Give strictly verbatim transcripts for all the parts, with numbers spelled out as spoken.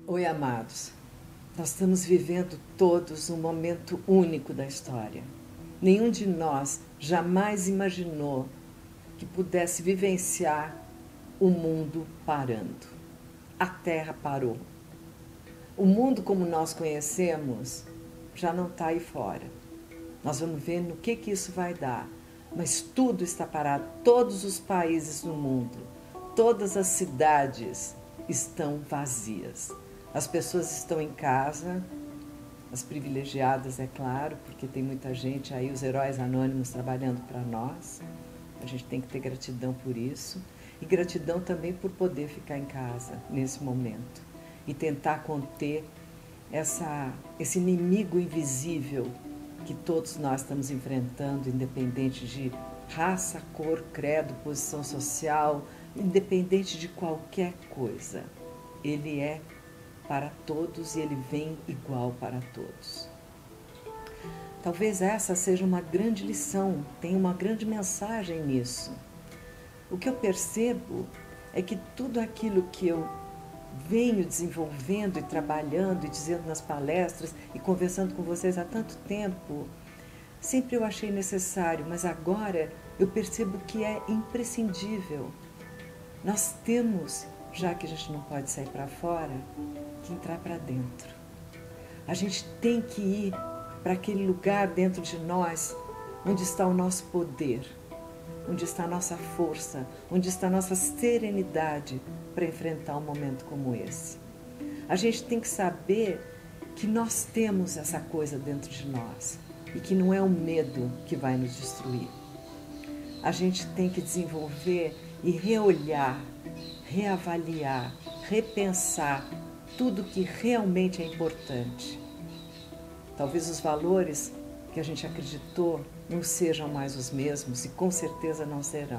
Oi, amados. Nós estamos vivendo todos um momento único da história. Nenhum de nós jamais imaginou que pudesse vivenciar o mundo parando. A Terra parou. O mundo como nós conhecemos já não está aí fora. Nós vamos ver no que, que isso vai dar. Mas tudo está parado. Todos os países no mundo, todas as cidades estão vazias. As pessoas estão em casa, as privilegiadas, é claro, porque tem muita gente aí, os heróis anônimos trabalhando para nós. A gente tem que ter gratidão por isso. E gratidão também por poder ficar em casa nesse momento. E tentar conter essa, esse inimigo invisível que todos nós estamos enfrentando, independente de raça, cor, credo, posição social, independente de qualquer coisa. Ele é para todos e ele vem igual para todos. Talvez essa seja uma grande lição, tem uma grande mensagem nisso. O que eu percebo é que tudo aquilo que eu venho desenvolvendo e trabalhando e dizendo nas palestras e conversando com vocês há tanto tempo, sempre eu achei necessário, mas agora eu percebo que é imprescindível. Nós temos, já que a gente não pode sair para fora, que entrar para dentro. A gente tem que ir para aquele lugar dentro de nós onde está o nosso poder, onde está a nossa força, onde está a nossa serenidade para enfrentar um momento como esse. A gente tem que saber que nós temos essa coisa dentro de nós e que não é o medo que vai nos destruir. A gente tem que desenvolver e reolhar, reavaliar, repensar tudo que realmente é importante. Talvez os valores que a gente acreditou não sejam mais os mesmos e com certeza não serão.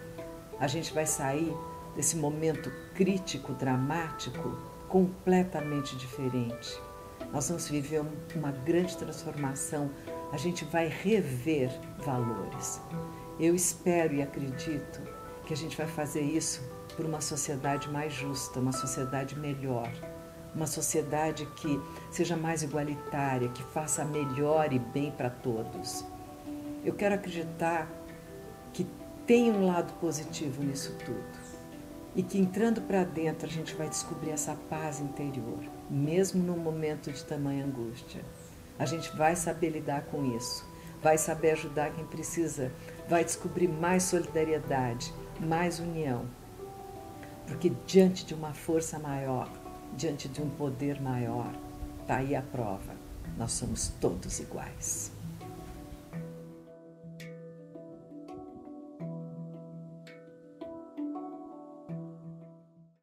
A gente vai sair desse momento crítico, dramático, completamente diferente. Nós vamos viver uma grande transformação, a gente vai rever valores. Eu espero e acredito que a gente vai fazer isso por uma sociedade mais justa, uma sociedade melhor, uma sociedade que seja mais igualitária, que faça melhor e bem para todos. Eu quero acreditar que tem um lado positivo nisso tudo e que entrando para dentro a gente vai descobrir essa paz interior, mesmo num momento de tamanha angústia. A gente vai saber lidar com isso, vai saber ajudar quem precisa, vai descobrir mais solidariedade, mais união, porque diante de uma força maior, diante de um poder maior, está aí a prova, nós somos todos iguais.